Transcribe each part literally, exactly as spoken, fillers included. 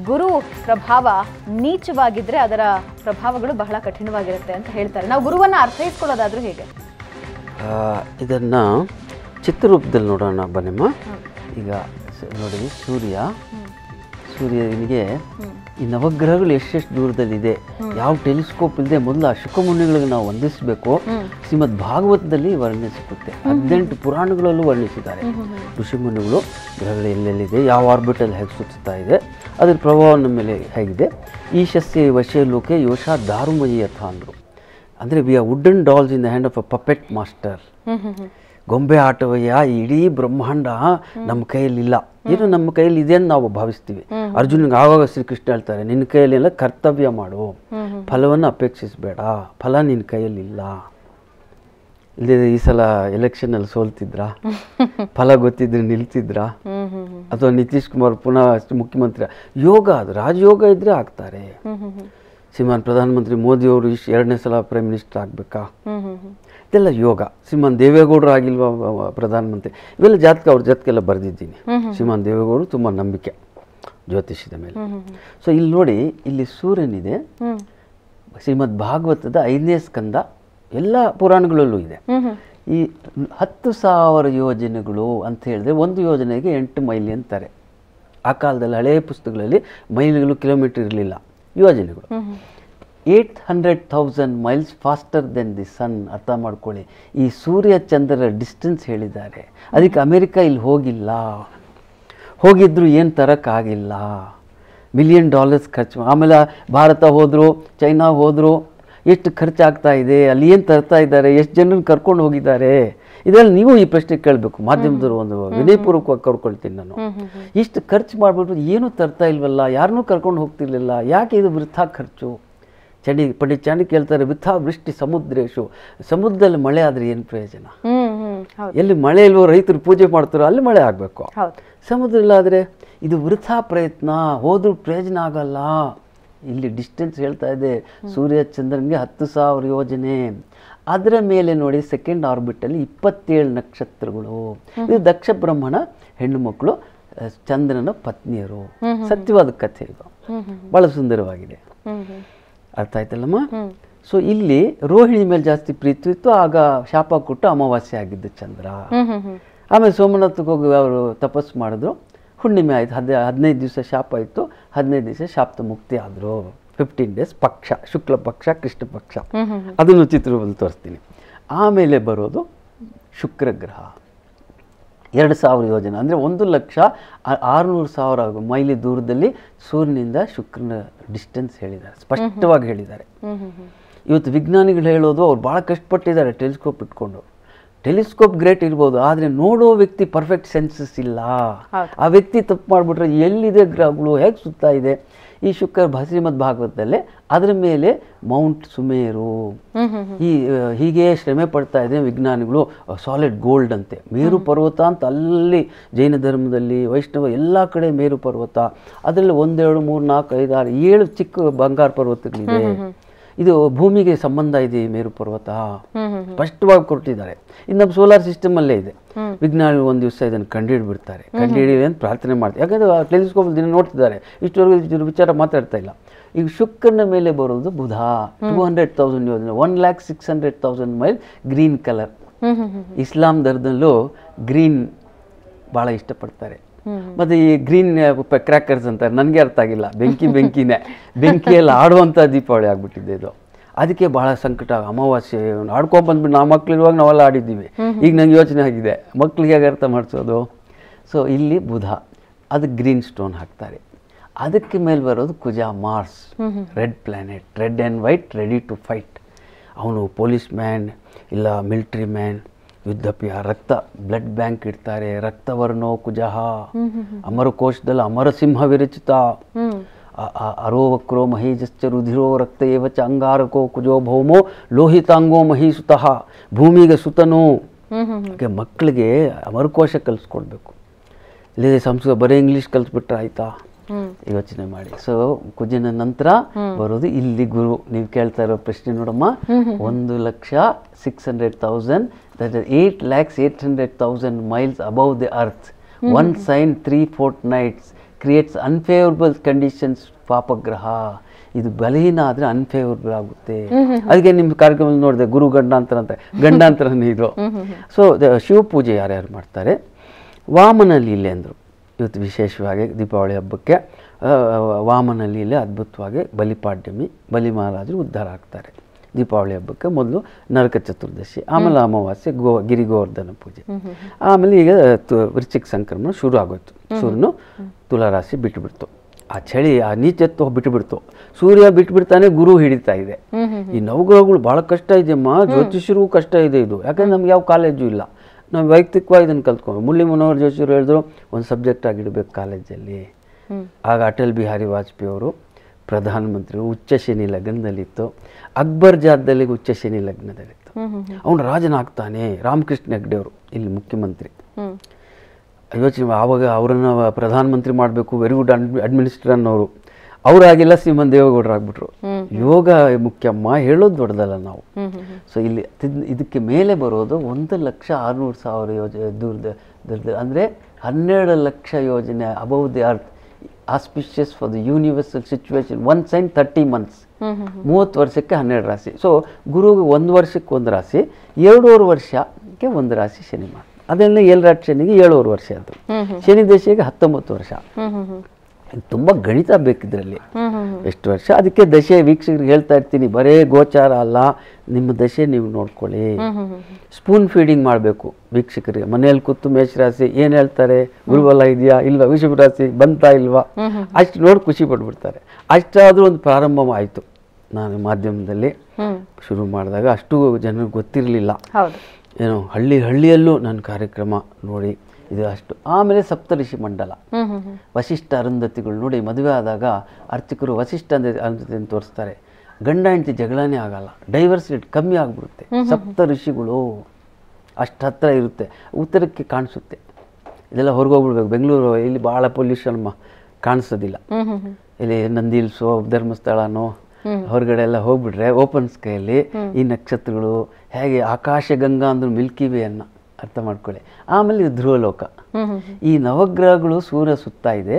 ಗುರು ಪ್ರಭಾವ ನೀಚವಾಗಿದ್ರೆ ಅದರ ಪ್ರಭಾವಗಳು ಬಹಳ ಕಠಿಣವಾಗಿರುತ್ತೆ ಅಂತ ಹೇಳ್ತಾರೆ. ನಾವು ಗುರುವನ್ನ ಅರ್ಥೈಸ್ಕೊಳ್ಳೋದಾದ್ರೂ ಹೇಗೆ? ಇದನ್ನ ಚಿತ್ರರೂಪದಲ್ಲಿ ನೋಡೋಣ ಬನ್ನಿಮ್ಮ. ಈಗ ನೋಡಿ, ಸೂರ್ಯ ಸೂರ್ಯನಿಗೆ ಈ ನವಗ್ರಹಗಳು ಎಷ್ಟೆಷ್ಟು ದೂರದಲ್ಲಿದೆ, ಯಾವ ಟೆಲಿಸ್ಕೋಪ್ ಇಲ್ಲದೆ ಮೊದಲು ಆ ಶುಕಮುನಿಗಳಿಗೆ ನಾವು ವಂದಿಸಬೇಕು. ಶ್ರೀಮದ್ ಭಾಗವತದಲ್ಲಿ ವರ್ಣಿಸುತ್ತೆ, ಹದಿನೆಂಟು ಪುರಾಣಗಳಲ್ಲೂ ವರ್ಣಿಸಿದ್ದಾರೆ. ಋಷಿಮುನಿಗಳು ಗ್ರಹಗಳು ಎಲ್ಲೆಲ್ಲಿದೆ, ಯಾವ ಆರ್ಬಿಟಲ್ಲಿ ಹೇಗೆ ಸುತ್ತಾ ಇದೆ, ಅದರ ಪ್ರಭಾವ ನಮ್ಮ ಮೇಲೆ ಹೇಗಿದೆ. ಈಶಸ್ಯ ವಶೇ ಲೋಕೆ ಯೋಷ ದಾರುಮಯಿ ಯಥ ಅಂದರು. ಅಂದರೆ we are wooden dolls in the hand of a puppet master. ಗೊಂಬೆ ಆಟವಯ್ಯ, ಇಡೀ ಬ್ರಹ್ಮಾಂಡ ನಮ್ಮ ಕೈಯಲ್ಲಿಲ್ಲ, ಏನು ನಮ್ಮ ಕೈಯಲ್ಲಿ ಇದೆ ಅಂತ ನಾವು ಭಾವಿಸ್ತೀವಿ. ಅರ್ಜುನಿಗೆ ಆವಾಗ ಶ್ರೀಕೃಷ್ಣ ಹೇಳ್ತಾರೆ, ನಿನ್ನ ಕೈಯಲ್ಲಿ ಎಲ್ಲ ಕರ್ತವ್ಯ ಮಾಡು, ಫಲವನ್ನು ಅಪೇಕ್ಷಿಸಬೇಡ, ಫಲ ನಿನ್ನ ಕೈಯಲ್ಲಿ ಇಲ್ಲ. ಇಲ್ಲದೆ ಈ ಸಲ ಎಲೆಕ್ಷನಲ್ಲಿ ಸೋಲ್ತಿದ್ರಾ, ಫಲ ಗೊತ್ತಿದ್ರೆ ನಿಲ್ತಿದ್ರಾ, ಅಥವಾ ನಿತೀಶ್ ಕುಮಾರ್ ಪುನಃ ಮುಖ್ಯಮಂತ್ರಿ? ಯೋಗ ಅದು, ರಾಜಯೋಗ ಇದ್ರೆ ಆಗ್ತಾರೆ. ಶ್ರೀಮಾನ್ ಪ್ರಧಾನಮಂತ್ರಿ ಮೋದಿಯವರು ಇಷ್ಟು ಎರಡನೇ ಸಲ ಪ್ರೈಮ್ ಮಿನಿಸ್ಟರ್ ಆಗಬೇಕಾ? ಇದೆಲ್ಲ ಯೋಗ. ಶ್ರೀಮಾನ್ ದೇವೇಗೌಡರು ಆಗಿಲ್ವಾ ಪ್ರಧಾನಮಂತ್ರಿ? ಇವೆಲ್ಲ ಜಾತಕ, ಅವ್ರ ಜಾತಕೆಲ್ಲ ಬರೆದಿದ್ದೀನಿ. ಶ್ರೀಮಾನ್ ದೇವೇಗೌಡರು ತುಂಬ ನಂಬಿಕೆ ಜ್ಯೋತಿಷದ ಮೇಲೆ. ಸೊ ಇಲ್ಲಿ ನೋಡಿ, ಇಲ್ಲಿ ಸೂರ್ಯನಿದೆ. ಶ್ರೀಮದ್ ಭಾಗವತದ ಐದನೇ ಸ್ಕಂದ ಎಲ್ಲ ಪುರಾಣಗಳಲ್ಲೂ ಇದೆ. ಈ ಹತ್ತು ಸಾವಿರ ಯೋಜನೆಗಳು ಅಂತ ಹೇಳಿದ್ರೆ ಒಂದು ಯೋಜನೆಗೆ ಎಂಟು ಮೈಲಿ ಅಂತಾರೆ. ಆ ಕಾಲದಲ್ಲಿ ಹಳೆಯ ಪುಸ್ತಕಗಳಲ್ಲಿ ಮೈಲಿಗಳು ಕಿಲೋಮೀಟರ್ ಇರಲಿಲ್ಲ, ಯೋಜನೆಗಳು. Eight hundred thousand miles faster than the sun. ಅರ್ಥ ಮಾಡ್ಕೊಳ್ಳಿ, ಈ ಸೂರ್ಯ ಚಂದ್ರರ ಡಿಸ್ಟೆನ್ಸ್ ಹೇಳಿದ್ದಾರೆ. ಅದಕ್ಕೆ ಅಮೆರಿಕ ಇಲ್ಲಿ ಹೋಗಿಲ್ಲ, ಹೋಗಿದ್ರು ಏನು ತರೋಕ್ಕಾಗಿಲ್ಲ. ಮಿಲಿಯನ್ ಡಾಲರ್ಸ್ ಖರ್ಚು. ಆಮೇಲೆ ಭಾರತ ಹೋದರು, ಚೈನಾ ಹೋದರು, ಎಷ್ಟು ಖರ್ಚಾಗ್ತಾ ಇದೆ, ಅಲ್ಲಿ ಏನು ತರ್ತಾ ಇದ್ದಾರೆ, ಎಷ್ಟು ಜನರನ್ನು ಕರ್ಕೊಂಡು ಹೋಗಿದ್ದಾರೆ, ಇದೆಲ್ಲ ನೀವು ಈ ಪ್ರಶ್ನೆ ಕೇಳಬೇಕು. ಮಾಧ್ಯಮದವರು ಒಂದು ವಿನಯಪೂರ್ವಕವಾಗಿ ಕರ್ಕೊಳ್ತೀನಿ ನಾನು. ಇಷ್ಟು ಖರ್ಚು ಮಾಡಿಬಿಟ್ಟು ಏನೂ ತರ್ತಾ ಇಲ್ವಲ್ಲ, ಯಾರನ್ನೂ ಕರ್ಕೊಂಡು ಹೋಗ್ತಿರ್ಲಿಲ್ಲ, ಯಾಕೆ ಇದು ವೃಥಾ ಖರ್ಚು? ಚಂಡಿ ಪಂಡಿತ್ ಚಾಂಡಿ ಕೇಳ್ತಾರೆ, ವೃಥಾ ವೃಷ್ಟಿ ಸಮುದ್ರೇಶು. ಸಮುದ್ರದಲ್ಲಿ ಮಳೆ ಆದರೆ ಏನು ಪ್ರಯೋಜನ? ಎಲ್ಲಿ ಮಳೆ ಇಲ್ವೋ, ರೈತರು ಪೂಜೆ ಮಾಡ್ತಾರೋ ಅಲ್ಲಿ ಮಳೆ ಆಗಬೇಕು. ಸಮುದ್ರ ಇಲ್ಲಾದರೆ ಇದು ವೃಥಾ ಪ್ರಯತ್ನ, ಹೋದ್ರೂ ಪ್ರಯೋಜನ ಆಗಲ್ಲ. ಇಲ್ಲಿ ಡಿಸ್ಟೆನ್ಸ್ ಹೇಳ್ತಾ ಇದೆ, ಸೂರ್ಯ ಚಂದ್ರನಿಗೆ ಹತ್ತು ಸಾವಿರ ಯೋಜನೆ. ಅದರ ಮೇಲೆ ನೋಡಿ, ಸೆಕೆಂಡ್ ಆರ್ಬಿಟಲ್ಲಿ ಇಪ್ಪತ್ತೇಳು ನಕ್ಷತ್ರಗಳು. ಇದು ದಕ್ಷ ಬ್ರಹ್ಮಣ ಹೆಣ್ಣು ಮಕ್ಕಳು, ಚಂದ್ರನ ಪತ್ನಿಯರು. ಸತ್ಯವಾದ ಕಥೆ ಇದು, ಬಹಳ ಸುಂದರವಾಗಿದೆ. ಅರ್ಥ ಆಯ್ತಲ್ಲಮ್ಮ? ಸೊ ಇಲ್ಲಿ ರೋಹಿಣಿ ಮೇಲೆ ಜಾಸ್ತಿ ಪ್ರೀತಿ ಇತ್ತು, ಆಗ ಶಾಪ ಕೊಟ್ಟು ಅಮಾವಾಸ್ಯೆ ಆಗಿದ್ದು ಚಂದ್ರ. ಆಮೇಲೆ ಸೋಮನಾಥಕ್ಕೆ ಹೋಗಿ ಅವರು ತಪಸ್ಸು ಮಾಡಿದ್ರು, ಹುಣ್ಣಿಮೆ ಆಯಿತು. ಹದ್ ಹದಿನೈದು ದಿವಸ ಶಾಪ ಇತ್ತು, ಹದಿನೈದು ದಿವಸ ಶಾಪ್ತ ಮುಕ್ತಿ ಆದರು. ಫಿಫ್ಟೀನ್ ಡೇಸ್ ಪಕ್ಷ, ಶುಕ್ಲ ಪಕ್ಷ, ಕೃಷ್ಣ ಪಕ್ಷ, ಅದನ್ನು ಚಿತ್ರದಲ್ಲಿ ತೋರಿಸ್ತೀನಿ. ಆಮೇಲೆ ಬರೋದು ಶುಕ್ರ ಗ್ರಹ. ಎರಡು ಸಾವಿರ ಯೋಜನೆ ಅಂದರೆ ಒಂದು ಲಕ್ಷ ಆರುನೂರು ಸಾವಿರ ಮೈಲಿ ದೂರದಲ್ಲಿ ಸೂರ್ಯನಿಂದ ಶುಕ್ರನ ಡಿಸ್ಟೆನ್ಸ್ ಹೇಳಿದ್ದಾರೆ, ಸ್ಪಷ್ಟವಾಗಿ ಹೇಳಿದ್ದಾರೆ. ಇವತ್ತು ವಿಜ್ಞಾನಿಗಳು ಹೇಳೋದು, ಅವ್ರು ಭಾಳ ಕಷ್ಟಪಟ್ಟಿದ್ದಾರೆ ಟೆಲಿಸ್ಕೋಪ್ ಇಟ್ಕೊಂಡು. ಟೆಲಿಸ್ಕೋಪ್ ಗ್ರೇಟ್ ಇರ್ಬೋದು, ಆದರೆ ನೋಡೋ ವ್ಯಕ್ತಿ ಪರ್ಫೆಕ್ಟ್ ಸೆನ್ಸಸ್ ಇಲ್ಲ. ಆ ವ್ಯಕ್ತಿ ತಪ್ಪು ಮಾಡಿಬಿಟ್ರೆ ಎಲ್ಲಿದೆ ಗ್ರಹಗಳು, ಹೇಗೆ ಸುತ್ತಾ ಇದೆ. ಈ ಶುಕ್ರ ಶ್ರೀಮದ್ ಭಾಗವತದಲ್ಲೇ ಅದರ ಮೇಲೆ ಮೌಂಟ್ ಸುಮೇರು, ಈ ಹೀಗೆ ಶ್ರಮೆ ಪಡ್ತಾ ಇದೆ ವಿಜ್ಞಾನಿಗಳು. ಸಾಲಿಡ್ ಗೋಲ್ಡ್ ಅಂತೆ, ಮೇರು ಪರ್ವತ ಅಂತ ಅಲ್ಲಿ ಜೈನ ಧರ್ಮದಲ್ಲಿ, ವೈಷ್ಣವ ಎಲ್ಲ ಕಡೆ ಮೇರು ಪರ್ವತ. ಅದರಲ್ಲಿ ಒಂದೆರಡು ಮೂರು ನಾಲ್ಕು ಐದು ಆರು ಏಳು ಚಿಕ್ಕ ಬಂಗಾರ ಪರ್ವತಗಳಿದೆ. ಇದು ಭೂಮಿಗೆ ಸಂಬಂಧ ಇದೆ ಈ ಮೇರು ಪರ್ವತ, ಸ್ಪಷ್ಟವಾಗಿ ಕೊಟ್ಟಿದ್ದಾರೆ. ಇದು ನಮ್ಮ ಸೋಲಾರ್ ಸಿಸ್ಟಮ್ ಅಲ್ಲೇ ಇದೆ. ವಿಜ್ಞಾನಿಗಳು ಒಂದು ದಿವಸ ಇದನ್ನು ಕಂಡುಹಿಡಿಬಿಡ್ತಾರೆ, ಕಂಡುಹಿಡಿಯಲಿ ಅಂತ ಪ್ರಾರ್ಥನೆ ಮಾಡ್ತಾರೆ. ಯಾಕಂದರೆ ಟೆಲಿಸ್ಕೋಪ್ ದಿನ ನೋಡ್ತಿದ್ದಾರೆ, ಇಷ್ಟವರೆಗೂ ವಿಚಾರ ಮಾತಾಡ್ತಾ ಇಲ್ಲ. ಈಗ ಶುಕ್ರನ ಮೇಲೆ ಬರೋದು ಬುಧ. ಟೂ ಹಂಡ್ರೆಡ್ ತೌಸಂಡ್ ಯೋಜನೆ, one lakh six hundred thousand mile green colour. ಇಸ್ಲಾಂ ಧರ್ಮದಲ್ಲೂ ಗ್ರೀನ್ ಭಾಳ ಇಷ್ಟಪಡ್ತಾರೆ. ಮತ್ತು ಈ ಗ್ರೀನ್ ಕ್ರ್ಯಾಕರ್ಸ್ ಅಂತಾರೆ, ನನಗೆ ಅರ್ಥ ಆಗಿಲ್ಲ. ಬೆಂಕಿ ಬೆಂಕಿನೇ, ಬೆಂಕಿಯಲ್ಲಿ ಆಡುವಂಥ ದೀಪಾವಳಿ ಆಗಿಬಿಟ್ಟಿದೆ ಇದು. ಅದಕ್ಕೆ ಭಾಳ ಸಂಕಟ. ಅಮಾವಾಸ್ಯೆ ಆಡ್ಕೊಂಡು ಬಂದ್ಬಿಟ್ಟು ನಾವು ಮಕ್ಕಳಿರುವಾಗ ನಾವೆಲ್ಲ ಆಡಿದ್ದೀವಿ. ಈಗ ನಂಗೆ ಯೋಚನೆ ಆಗಿದೆ, ಮಕ್ಕಳಿಗೆ ಹೇಗೆ ಅರ್ಥ ಮಾಡಿಸೋದು? ಸೊ ಇಲ್ಲಿ ಬುಧ, ಅದು ಗ್ರೀನ್ ಸ್ಟೋನ್ ಹಾಕ್ತಾರೆ. ಅದಕ್ಕೆ ಮೇಲೆ ಬರೋದು ಕುಜ, Mars, red planet, red and white, ready to fight. ಅವನು ಪೊಲೀಸ್ ಮ್ಯಾನ್ ಇಲ್ಲ ಮಿಲಿಟ್ರಿ ಮ್ಯಾನ್, ಯುದ್ಧಪ್ರಿಯ. ರಕ್ತ ಬ್ಲಡ್ ಬ್ಯಾಂಕ್ ಇಡ್ತಾರೆ. ರಕ್ತವರ್ಣೋ ಕುಜಃ, ಅಮರಕೋಶದಲ್ಲಿ ಅಮರಸಿಂಹ ವಿರಚಿತ. ಅರೋವಕ್ರೋ ಮಹೀಜಶ್ಚ ರುಧಿರೋ ರಕ್ತ ಏವಚ ಅಂಗಾರಕೋ ಕುಜೋ ಭೌಮೋ ಲೋಹಿತಾಂಗೋ ಮಹೀಸುತಃ. ಭೂಮಿಗೆ ಸುತನು. ಮಕ್ಕಳಿಗೆ ಅಮರಕೋಶ ಕಲಿಸ್ಕೊಡ್ಬೇಕು. ಇಲ್ಲಿ ಸಂಸ್ಕೃತ ಬರೀ ಇಂಗ್ಲೀಷ್ ಕಲಿಸ್ಬಿಟ್ರೆ ಆಯ್ತಾ? ಯೋಚನೆ ಮಾಡಿ. ಸೊ ಕುಜನ ನಂತರ ಬರೋದು ಇಲ್ಲಿ ಗುರು. ನೀವು ಕೇಳ್ತಾ ಇರೋ ಪ್ರಶ್ನೆ ನೋಡಮ್ಮ, ಒಂದು ಲಕ್ಷ six hundred thousand that is eight lakhs eight hundred thousand miles above the earth. One sign three fortnights creates unfavourable conditions. ಪಾಪಗ್ರಹ ಇದು ಬಲಹೀನ ಆದರೆ ಅನ್ಫೇವರಬಲ್ ಆಗುತ್ತೆ. ಅದಕ್ಕೆ ನಿಮ್ಮ ಕಾರ್ಯಕ್ರಮ ನೋಡಿದೆ ಗುರು ಗಂಡಾಂತರ ಅಂತ, ಗಂಡಾಂತರನೇ ಇದು. ಸೊ ಶಿವಪೂಜೆ ಯಾರ್ಯಾರು ಮಾಡ್ತಾರೆ, ವಾಮನ ಲೀಲೆ ಅಂದರು ಇವತ್ತು ವಿಶೇಷವಾಗಿ ದೀಪಾವಳಿ ಹಬ್ಬಕ್ಕೆ. ವಾಮನ ಲೀಲೆ ಅದ್ಭುತವಾಗಿ ಬಲಿಪಾಡ್ಯಮಿ, ಬಲಿ ಮಹಾರಾಜರು ಉದ್ಧಾರ ಆಗ್ತಾರೆ ದೀಪಾವಳಿ ಹಬ್ಬಕ್ಕೆ. ಮೊದಲು ನರಕ ಚತುರ್ದಶಿ, ಆಮೇಲೆ ಅಮಾವಾಸ್ಯೆ, ಗೋ ಗಿರಿಗೋವರ್ಧನ ಪೂಜೆ, ಆಮೇಲೆ ಈಗ ತು ವೃಶ್ಚಿಕ ಸಂಕ್ರಮಣ ಶುರು ಆಗೋಯ್ತು. ಸೂರ್ಯನು ತುಲಾರಾಶಿ ಬಿಟ್ಟುಬಿಡ್ತು, ಆ ಚಳಿ ಆ ನೀಚತ್ವ ಬಿಟ್ಟುಬಿಡ್ತು. ಸೂರ್ಯ ಬಿಟ್ಬಿಡ್ತಾನೆ, ಗುರು ಹಿಡಿತಾ ಇದೆ. ಈ ನವಗ್ರಹಗಳು ಭಾಳ ಕಷ್ಟ ಇದೆಯಮ್ಮ, ಜ್ಯೋತಿಷ್ಯರಿಗೂ ಕಷ್ಟ ಇದೆ ಇದು. ಯಾಕಂದ್ರೆ ನಮ್ಗೆ ಯಾವ ಕಾಲೇಜು ಇಲ್ಲ, ನಾವು ವೈಯಕ್ತಿಕವಾಗಿ ಇದನ್ನು ಕಲ್ತ್ಕೊಂಡು. ಮುರಳಿ ಮನೋಹರ್ ಜೋಶಿಯವರು ಹೇಳಿದ್ರು ಒಂದು ಸಬ್ಜೆಕ್ಟ್ ಆಗಿಡಬೇಕು ಕಾಲೇಜಲ್ಲಿ. ಆಗ ಅಟಲ್ ಬಿಹಾರಿ ವಾಜಪೇಯಿ ಅವರು ಪ್ರಧಾನಮಂತ್ರಿ, ಉಚ್ಚ ಶನಿ ಲಗ್ನದಲ್ಲಿತ್ತು. ಅಕ್ಬರ್ ಜಾದದಲ್ಲಿ ಉಚ್ಚ ಶನಿ ಲಗ್ನದಲ್ಲಿತ್ತು. ಅವನು ರಾಜನಾಗ್ತಾನೆ. ರಾಮಕೃಷ್ಣ ಹೆಗ್ಡೆ ಅವರು ಇಲ್ಲಿ ಮುಖ್ಯಮಂತ್ರಿ. ಯೋಚನೆ ಆವಾಗ ಅವರನ್ನು ಪ್ರಧಾನಮಂತ್ರಿ ಮಾಡಬೇಕು, ವೆರಿ ಗುಡ್ ಅಡ್ಮಿನಿಸ್ಟ್ರೇಟರ್ ಅನ್ನೋರು. ಅವರಾಗಿಲ್ಲ, ಸಿಮನ್ ದೇವೇಗೌಡರು ಆಗ್ಬಿಟ್ರು. ಯೋಗ ಮುಖ್ಯಮ್ಮ, ಹೇಳೋದು ದೊಡ್ಡದಲ್ಲ ನಾವು. ಸೊ ಇಲ್ಲಿ ಇದಕ್ಕೆ ಮೇಲೆ ಬರೋದು ಒಂದು ಲಕ್ಷ ಆರುನೂರು ಸಾವಿರ ಯೋಜನೆ ದೂರದ ದೂರದ ಅಂದರೆ ಹನ್ನೆರಡು ಲಕ್ಷ ಯೋಜನೆ above the earth, auspicious for the universal situation. One sign thirty months, ಮೂವತ್ತು ವರ್ಷಕ್ಕೆ ಹನ್ನೆರಡು ರಾಶಿ. ಸೊ ಗುರುಗೆ ಒಂದು ವರ್ಷಕ್ಕೆ ಒಂದು ರಾಶಿ, ಎರಡೂವರೆ ವರ್ಷಕ್ಕೆ ಒಂದು ರಾಶಿ ಶನಿ ಮಾಡ. ಅದೆಲ್ಲ ಏಳರಾಟ ಶನಿಗೆ ಏಳುವರೆ ವರ್ಷ ಅದು, ಶನಿ ದಶೆಗೆ ಹತ್ತೊಂಬತ್ತು ವರ್ಷ. ತುಂಬ ಗಣಿತ ಬೇಕಿದ್ರಲ್ಲಿ ಎಷ್ಟು ವರ್ಷ. ಅದಕ್ಕೆ ದಶೆ ವೀಕ್ಷಕರಿಗೆ ಹೇಳ್ತಾ ಇರ್ತೀನಿ, ಬರೇ ಗೋಚಾರ ಅಲ್ಲ, ನಿಮ್ಮ ದಶೆ ನೀವು ನೋಡ್ಕೊಳ್ಳಿ. ಸ್ಪೂನ್ ಫೀಡಿಂಗ್ ಮಾಡಬೇಕು ವೀಕ್ಷಕರಿಗೆ. ಮನೆಯಲ್ಲಿ ಕೂತು ಮೇಷರಾಶಿ ಏನು ಹೇಳ್ತಾರೆ, ಗುರುಬಲ ಇದೆಯಾ ಇಲ್ವಾ, ವೃಷಭ ರಾಶಿ ಬಂತಾ ಇಲ್ವಾ, ಅಷ್ಟು ನೋಡಿ ಖುಷಿ ಪಡ್ಬಿಡ್ತಾರೆ. ಅಷ್ಟಾದರೂ ಒಂದು ಪ್ರಾರಂಭ ಆಯಿತು. ನಾನು ಮಾಧ್ಯಮದಲ್ಲಿ ಶುರು ಮಾಡಿದಾಗ ಅಷ್ಟು ಜನರಿಗೆ ಗೊತ್ತಿರಲಿಲ್ಲ. ಏನೋ ಹಳ್ಳಿ ಹಳ್ಳಿಯಲ್ಲೂ ನನ್ನ ಕಾರ್ಯಕ್ರಮ ನೋಡಿ ಇದು ಅಷ್ಟು. ಆಮೇಲೆ ಸಪ್ತಋಷಿ ಮಂಡಲ, ವಸಿಷ್ಠ ಅರುಂಧತಿಗಳು ನೋಡಿ. ಮದುವೆ ಆದಾಗ ಅರ್ಚಕರು ವಸಿಷ್ಠ ಅಂದರೆ ಅರುಂಧತಿಯನ್ನು ತೋರಿಸ್ತಾರೆ. ಗಂಡ ಹೆಂಡತಿ ಜಗಳನೇ ಆಗಲ್ಲ, ಡೈವರ್ಸ್ ರೇಟ್ ಕಮ್ಮಿ ಆಗಿಬಿಡುತ್ತೆ. ಸಪ್ತ ಋಷಿಗಳು ಅಷ್ಟು ಹತ್ತಿರ ಇರುತ್ತೆ, ಉತ್ತರಕ್ಕೆ ಕಾಣಿಸುತ್ತೆ. ಇದೆಲ್ಲ ಹೊರಗೋಗ್ಬಿಡ್ಬೇಕು. ಬೆಂಗಳೂರು ಇಲ್ಲಿ ಭಾಳ ಪೊಲ್ಯೂಷನ್ ಕಾಣಿಸೋದಿಲ್ಲ. ಇಲ್ಲಿ ನಂದಿ ಹಿಲ್ಸೋ ಧರ್ಮಸ್ಥಳನೋ ಹೊರಗಡೆ ಎಲ್ಲ ಹೋಗ್ಬಿಟ್ರೆ ಓಪನ್ ಸ್ಕೈಯಲ್ಲಿ ಈ ನಕ್ಷತ್ರಗಳು ಹೇಗೆ ಆಕಾಶ ಗಂಗಾ ಅಂದ್ರು ಮಿಲ್ಕಿ ವೇ ಅನ್ನ ಅರ್ಥ ಮಾಡ್ಕೊಳ್ಳಿ. ಆಮೇಲೆ ಧ್ರುವಲೋಕ, ಈ ನವಗ್ರಹಗಳು ಸೂರ್ಯ ಸುತ್ತ ಇದೆ,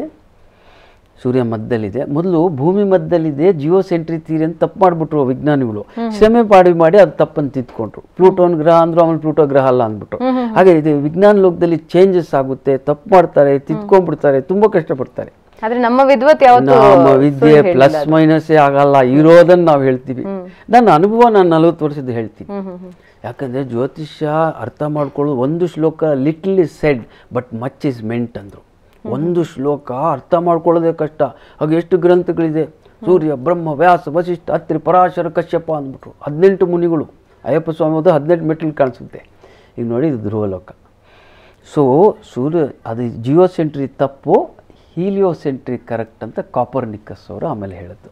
ಸೂರ್ಯ ಮಧ್ಯದಲ್ಲಿದೆ. ಮೊದಲು ಭೂಮಿ ಮಧ್ಯದಲ್ಲಿದೆ, ಜಿಯೋ ಸೆಂಟ್ರಿ ಥಿಯರಿ ಅಂತ ತಪ್ಪು ಮಾಡಿಬಿಟ್ರು ವಿಜ್ಞಾನಿಗಳು. ಶ್ರಮೆ ಪಾಡಿ ಮಾಡಿ ಅದು ತಪ್ಪನ್ನು ತಿದ್ಕೊಂಡ್ರು. ಪ್ಲೂಟೋನ್ ಗ್ರಹ ಅಂದ್ರು, ಆಮೇಲೆ ಪ್ಲೂಟೋ ಗ್ರಹ ಅಲ್ಲ ಅಂದ್ಬಿಟ್ರು. ಹಾಗೆ ಇದು ವಿಜ್ಞಾನ ಲೋಕದಲ್ಲಿ ಚೇಂಜಸ್ ಆಗುತ್ತೆ, ತಪ್ಪು ಮಾಡ್ತಾರೆ, ತಿದ್ಕೊಂಡ್ಬಿಡ್ತಾರೆ, ತುಂಬಾ ಕಷ್ಟಪಡ್ತಾರೆ. ಆದ್ರೆ ನಮ್ಮ ವಿದ್ವತ್ ನಮ್ಮ ವಿದ್ಯೆ ಪ್ಲಸ್ ಮೈನಸ್ ಆಗಲ್ಲ, ಇರೋದನ್ನ ನಾವು ಹೇಳ್ತೀವಿ. ನನ್ನ ಅನುಭವ ನಾನು ನಲವತ್ತು ವರ್ಷದ ಹೇಳ್ತೀನಿ. ಯಾಕಂದ್ರೆ ಜ್ಯೋತಿಷ್ಯ ಅರ್ಥ ಮಾಡ್ಕೊಳ್ಳೋದು, ಒಂದು ಶ್ಲೋಕ little is said but much is meant ಅಂದ್ರು. ಒಂದು ಶ್ಲೋಕ ಅರ್ಥ ಮಾಡ್ಕೊಳ್ಳೋದೇ ಕಷ್ಟ. ಹಾಗೆ ಎಷ್ಟು ಗ್ರಂಥಗಳಿದೆ, ಸೂರ್ಯ ಬ್ರಹ್ಮ ವ್ಯಾಸ ವಸಿಷ್ಠ ಅತ್ರಿ ಪರಾಶರ ಕಶ್ಯಪ ಅಂದ್ಬಿಟ್ರು. ಹದಿನೆಂಟು ಮುನಿಗಳು, ಅಯ್ಯಪ್ಪ ಸ್ವಾಮಿ ಹೋದ ಹದಿನೆಂಟು ಮೆಟ್ಲು ಕಾಣಿಸುತ್ತೆ. ಈಗ ನೋಡಿ ಇದು ಧ್ರುವಲೋಕ. ಸೊ ಸೂರ್ಯ ಅದು ಜಿಯೋ ಸೆಂಟ್ರಿ ತಪ್ಪು, ಹೀಲಿಯೋಸೆಂಟ್ರಿಕ್ ಕರೆಕ್ಟ್ ಅಂತ ಕಾಪರ್ನಿಕಸ್ ಅವರು ಆಮೇಲೆ ಹೇಳಿದ್ದು.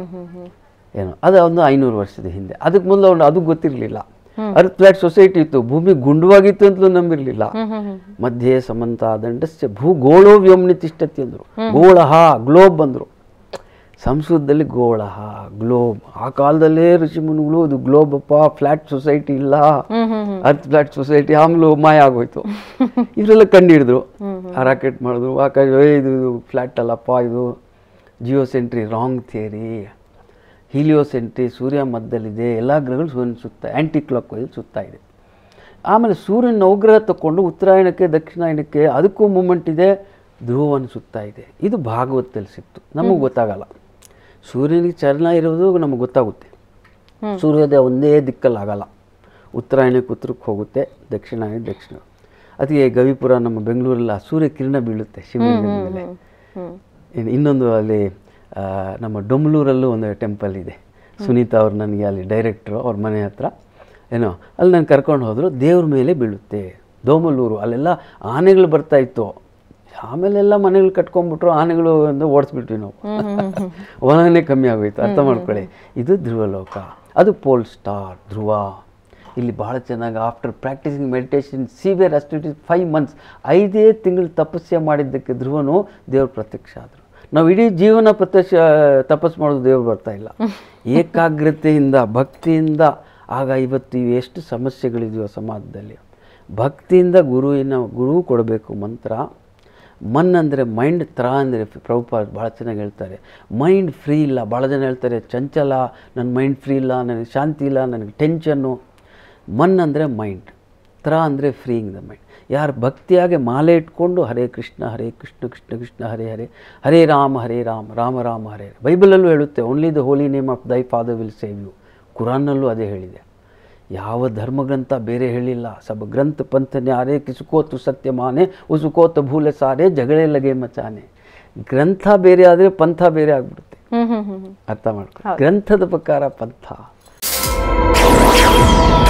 ಏನು ಅದು ಒಂದು ಐನೂರು ವರ್ಷದ ಹಿಂದೆ. ಅದಕ್ಕೆ ಮೊದಲು ಅವ್ನು ಅದು ಗೊತ್ತಿರಲಿಲ್ಲ. ಅರ್ತ್ ಫ್ಲಾಟ್ ಸೊಸೈಟಿ ಇತ್ತು, ಭೂಮಿ ಗುಂಡವಾಗಿತ್ತು ಅಂತಲೂ ನಂಬಿರಲಿಲ್ಲ. ಮಧ್ಯೆ ಸಮಂತ ದಂಡಸ್ಯ ಭೂಗೋಳೋ ವ್ಯೋಮ್ನಿ ತಿಷ್ಠತಿ ಅಂದರು. ಗೋಳಹ ಗ್ಲೋಬ್ ಅಂದರು. ಸಂಸ್ಕೃತದಲ್ಲಿ ಗೋಳಹ ಗ್ಲೋಬ್. ಆ ಕಾಲದಲ್ಲೇ ಋಷಿ ಮುನಿಗಳು ಇದು ಗ್ಲೋಬ್ ಅಪ್ಪ, ಫ್ಲಾಟ್ ಸೊಸೈಟಿ ಇಲ್ಲ, ಅರ್ತ್ ಫ್ಲಾಟ್ ಸೊಸೈಟಿ ಆಮೇಲೆ ಮಾಯ ಆಗೋಯ್ತು. ಇವರೆಲ್ಲ ಕಂಡು ಹಿಡಿದ್ರು, ರಾಕೆಟ್ ಮಾಡಿದ್ರು, ಆಕಾಶ ಇದು ಫ್ಲಾಟ್ ಅಲ್ಲಪ್ಪ, ಇದು geocentric wrong theory. Heliocentric ಸೂರ್ಯ ಮಧ್ಯದಲ್ಲಿದೆ, ಎಲ್ಲ ಗ್ರಹಗಳು ಸೂರ್ಯನ ಸುತ್ತ ಆ್ಯಂಟಿ ಕ್ಲಾಕ್ ವೈಸ್ ಸುತ್ತಾ ಇದೆ. ಆಮೇಲೆ ಸೂರ್ಯನ ನವಗ್ರಹ ತಗೊಂಡು ಉತ್ತರಾಯಣಕ್ಕೆ ದಕ್ಷಿಣಾಯಣಕ್ಕೆ ಅದಕ್ಕೂ ಮೂಮೆಂಟ್ ಇದೆ, ಧ್ರುವವನ್ನು ಸುತ್ತಾ ಇದೆ. ಇದು ಭಾಗವತದಲ್ಲಿ ಸಿಕ್ತು, ನಮಗೆ ಗೊತ್ತಾಗಲ್ಲ. ಸೂರ್ಯನಿಗೆ ಚಲನ ಇರೋದು ನಮಗೆ ಗೊತ್ತಾಗುತ್ತೆ. ಸೂರ್ಯೋದಯ ಒಂದೇ ದಿಕ್ಕಲ್ಲಿ ಆಗಲ್ಲ, ಉತ್ತರಾಯಣಕ್ಕೆ ಉತ್ತರಕ್ಕೆ ಹೋಗುತ್ತೆ, ದಕ್ಷಿಣಾಯಣಕ್ಕೆ ದಕ್ಷಿಣ. ಅದಕ್ಕೆ ಗವಿಪುರ ನಮ್ಮ ಬೆಂಗಳೂರಲ್ಲಿ ಆ ಸೂರ್ಯ ಕಿರಣ ಬೀಳುತ್ತೆ ಶಿವಲಿಂಗದ ಮೇಲೆ. ಇನ್ನೊಂದು ಅಲ್ಲಿ ನಮ್ಮ ಡೊಮ್ಲೂರಲ್ಲೂ ಒಂದು ಟೆಂಪಲ್ ಇದೆ. ಸುನೀತಾ ಅವ್ರು ನನಗೆ ಅಲ್ಲಿ ಡೈರೆಕ್ಟ್ರು, ಅವ್ರ ಮನೆ ಹತ್ರ ಏನೋ ಅಲ್ಲಿ ನಾನು ಕರ್ಕೊಂಡು ಹೋದರು. ದೇವ್ರ ಮೇಲೆ ಬೀಳುತ್ತೆ. ದೋಮಲೂರು ಅಲ್ಲೆಲ್ಲ ಆನೆಗಳು ಬರ್ತಾಯಿತ್ತು. ಆಮೇಲೆಲ್ಲ ಮನೆಗಳು ಕಟ್ಕೊಂಡ್ಬಿಟ್ರು, ಆನೆಗಳು ಅಂತ ಓಡಿಸ್ಬಿಟ್ವಿ ನಾವು. ಒಳಗನೆ ಕಮ್ಮಿ ಆಗೋಯ್ತು, ಅರ್ಥ ಮಾಡ್ಕೊಳ್ಳಿ. ಇದು ಧ್ರುವಲೋಕ, ಅದು ಪೋಲ್ ಸ್ಟಾರ್ ಧ್ರುವ. ಇಲ್ಲಿ ಭಾಳ ಚೆನ್ನಾಗಿ after practising meditation severe austerity five months ಐದೇ ತಿಂಗಳು ತಪಸ್ಸೆ ಮಾಡಿದ್ದಕ್ಕೆ ಧ್ರುವನು ದೇವ್ರ ಪ್ರತ್ಯಕ್ಷ ಆದರು. ನಾವು ಇಡೀ ಜೀವನ ಪ್ರತ್ಯಕ್ಷ ತಪಸ್ಸು ಮಾಡೋದು ದೇವ್ರು ಬರ್ತಾ ಇಲ್ಲ. ಏಕಾಗ್ರತೆಯಿಂದ ಭಕ್ತಿಯಿಂದ. ಆಗ ಇವತ್ತು ಇವು ಎಷ್ಟು ಸಮಸ್ಯೆಗಳಿದೆಯೋ ಸಮಾಜದಲ್ಲಿ. ಭಕ್ತಿಯಿಂದ ಗುರುವಿನ ಗುರು ಕೊಡಬೇಕು ಮಂತ್ರ, ಮನ್ ಅಂದರೆ ಮೈಂಡ್, ತ್ರ ಅಂದರೆ ಪ್ರಭುಪಾದ ಭಾಳ ಚೆನ್ನಾಗಿ ಹೇಳ್ತಾರೆ ಮೈಂಡ್ ಫ್ರೀ ಇಲ್ಲ. ಭಾಳ ಜನ ಹೇಳ್ತಾರೆ ಚಂಚಲ, ನನ್ನ ಮೈಂಡ್ ಫ್ರೀ ಇಲ್ಲ, ನನಗೆ ಶಾಂತಿ ಇಲ್ಲ, ನನಗೆ ಟೆನ್ಷನ್ನು. ಮನ್ ಅಂದರೆ ಮೈಂಡ್, ತ್ರ ಅಂದರೆ ಫ್ರೀಯಿಂಗ್ ದ ಮೈಂಡ್. ಯಾರು ಭಕ್ತಿಯಾಗಿ ಮಾಲೆ ಇಟ್ಕೊಂಡು ಹರೇ ಕೃಷ್ಣ ಹರೇ ಕೃಷ್ಣ ಕೃಷ್ಣ ಕೃಷ್ಣ ಹರೇ ಹರೇ ಹರೇ ರಾಮ ಹರೇ ರಾಮ ರಾಮ ರಾಮ ಹರೇ, ಬೈಬಲಲ್ಲೂ ಹೇಳುತ್ತೆ only the holy name of thy father will save you. ಕುರಾನ್ನಲ್ಲೂ ಅದೇ ಹೇಳಿದೆ. ಯಾವ ಧರ್ಮಗ್ರಂಥ ಬೇರೆ ಹೇಳಿಲ್ಲ. ಸಬ್ ಗ್ರಂಥ ಪಂಥ ನ್ಯಾರೆ ಕಿಸುಕೋತು ಸತ್ಯ ಮಾನೆ ಉಸುಕೋತ ಭೂಲೆ ಸಾರೆ ಜಗಳೇ ಲಗೆ ಮಚಾನೆ. ಗ್ರಂಥ ಬೇರೆ ಆದರೆ ಪಂಥ ಬೇರೆ ಆಗ್ಬಿಡುತ್ತೆ. ಅರ್ಥ ಮಾಡ್ಕೊ, ಗ್ರಂಥದ ಪ್ರಕಾರ ಪಂಥ.